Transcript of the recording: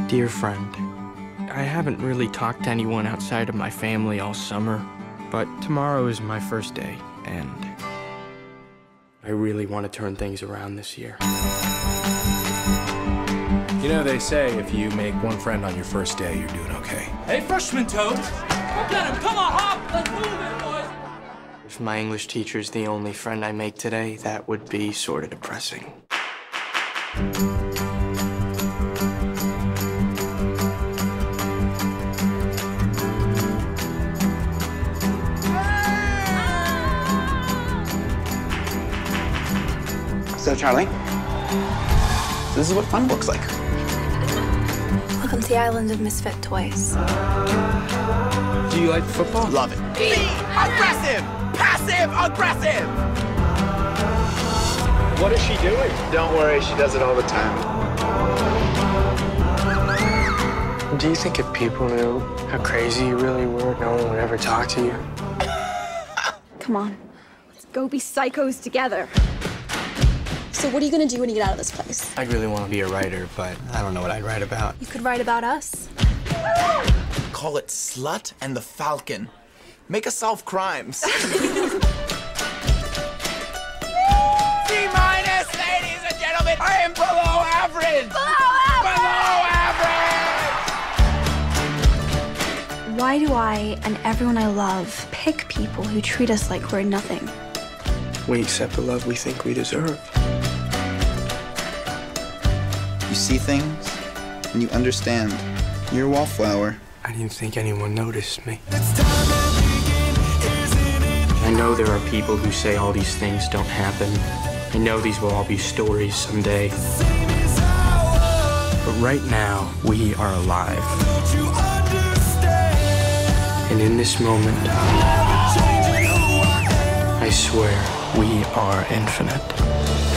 Dear friend, I haven't really talked to anyone outside of my family all summer, but tomorrow is my first day, and I really want to turn things around this year. You know, they say if you make one friend on your first day, you're doing okay. Hey, freshman Toad! Look at him! Come on, Hop! Let's move it, boys! If my English teacher's the only friend I make today, that would be sort of depressing. So, Charlie, this is what fun looks like. Welcome to the island of misfit toys. Do you like football? Love it. Be aggressive! Passive aggressive! What is she doing? Don't worry, she does it all the time. Do you think if people knew how crazy you really were, no one would ever talk to you? Come on, let's go be psychos together. So what are you gonna do when you get out of this place? I'd really want to be a writer, but I don't know what I'd write about. You could write about us. Call it Slut and the Falcon. Make us solve crimes. C-, ladies and gentlemen, I am below average! Below average! Why do I and everyone I love pick people who treat us like we're nothing? We accept the love we think we deserve. You see things, and you understand. You're a wallflower. I didn't think anyone noticed me. I know there are people who say all these things don't happen. I know these will all be stories someday. But right now, we are alive. And in this moment, I swear we are infinite.